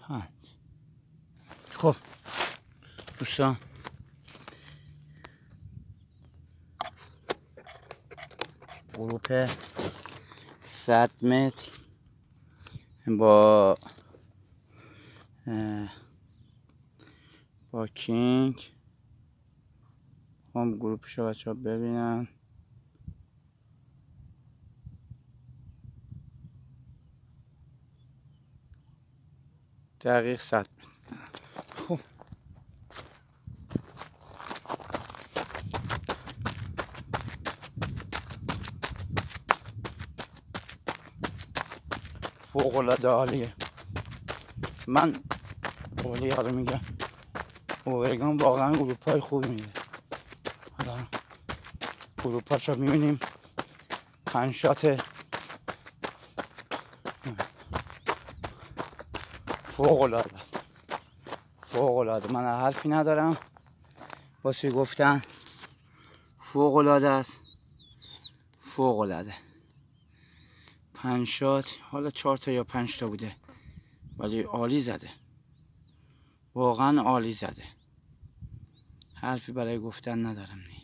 خب دوستان، گروپ 100 متر با کینگ. هم گروپشو بچه ها ببینن. دقیق 100 متر. خب فوق العاده عالیه. من قولی یارو میگم اورگان واقعا گروپ های خوبی میده. حالا گروپ هاشو میبینیم 5 شات فوق العاده است. فوق العاده، من حرفی ندارم واسه گفتن. فوق العاده است، فوق العاده. 5 شات، حالا 4 تا یا 5 تا بوده ولی عالی زده، واقعا عالی زده. حرفی برای گفتن ندارم.